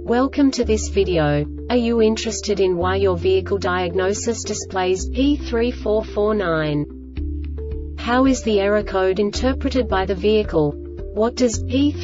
Welcome to this video. Are you interested in why your vehicle diagnosis displays P3449? How is the error code interpreted by the vehicle? What does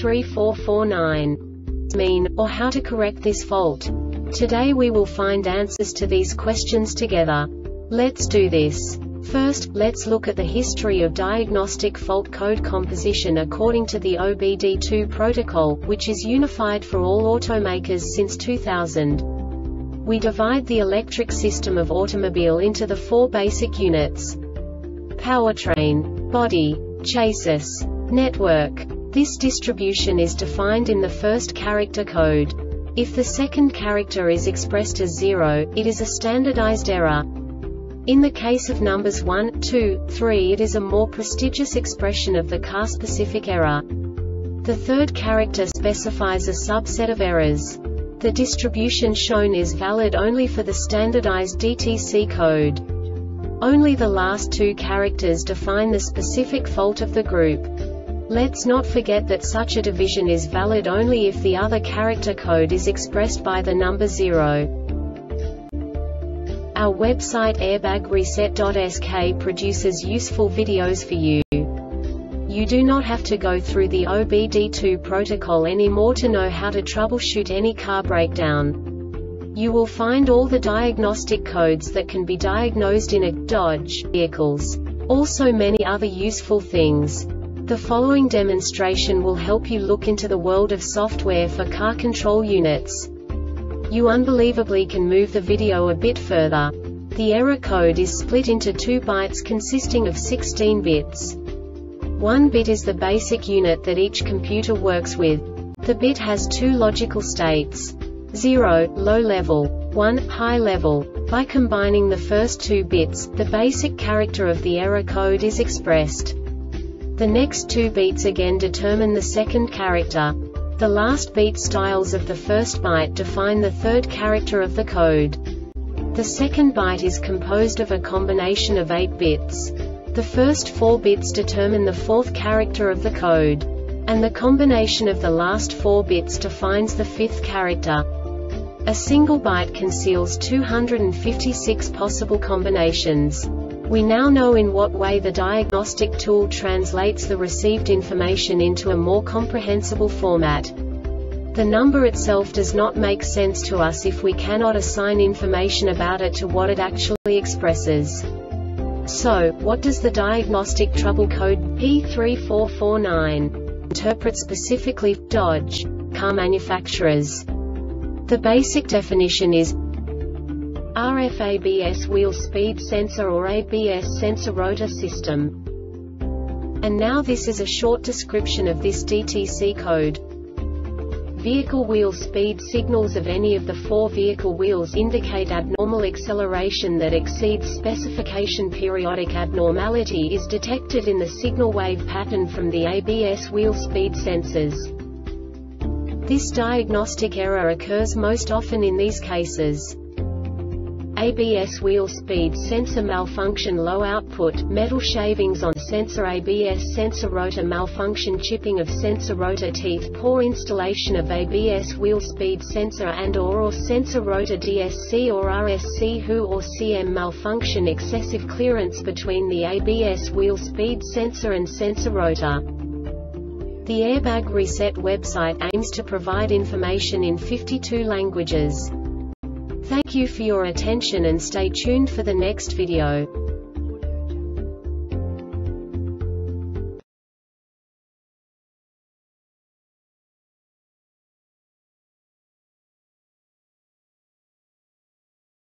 P3449 mean, or how to correct this fault? Today we will find answers to these questions together. Let's do this. First, let's look at the history of diagnostic fault code composition according to the OBD2 protocol, which is unified for all automakers since 2000. We divide the electric system of automobile into the four basic units: powertrain, body, chassis, network. This distribution is defined in the first character code. If the second character is expressed as 0, it is a standardized error. In the case of numbers 1, 2, 3, it is a more prestigious expression of the car-specific error. The third character specifies a subset of errors. The distribution shown is valid only for the standardized DTC code. Only the last two characters define the specific fault of the group. Let's not forget that such a division is valid only if the other character code is expressed by the number 0. Our website airbagreset.sk produces useful videos for you. You do not have to go through the OBD2 protocol anymore to know how to troubleshoot any car breakdown. You will find all the diagnostic codes that can be diagnosed in a Dodge vehicles. Also many other useful things. The following demonstration will help you look into the world of software for car control units. You unbelievably can move the video a bit further. The error code is split into 2 bytes consisting of 16 bits. 1 bit is the basic unit that each computer works with. The bit has 2 logical states: 0, low level, 1, high level. By combining the first 2 bits, the basic character of the error code is expressed. The next 2 beats again determine the second character. The last beat styles of the first byte define the third character of the code. The second byte is composed of a combination of 8 bits. The first 4 bits determine the fourth character of the code. And the combination of the last 4 bits defines the fifth character. A single byte conceals 256 possible combinations. We now know in what way the diagnostic tool translates the received information into a more comprehensible format. The number itself does not make sense to us if we cannot assign information about it to what it actually expresses. So, what does the diagnostic trouble code P3449 interpret specifically for Dodge car manufacturers? The basic definition is RF ABS wheel speed sensor or ABS sensor rotor system. And now this is a short description of this DTC code. Vehicle wheel speed signals of any of the 4 vehicle wheels indicate abnormal acceleration that exceeds specification. Periodic abnormality is detected in the signal wave pattern from the ABS wheel speed sensors. This diagnostic error occurs most often in these cases: ABS wheel speed sensor malfunction, low output, metal shavings on sensor, ABS sensor rotor malfunction, chipping of sensor rotor teeth, poor installation of ABS wheel speed sensor and/or sensor rotor DSC or RSC HU or CM malfunction, excessive clearance between the ABS wheel speed sensor and sensor rotor. The Airbag Reset website aims to provide information in 52 languages. Thank you for your attention and stay tuned for the next video.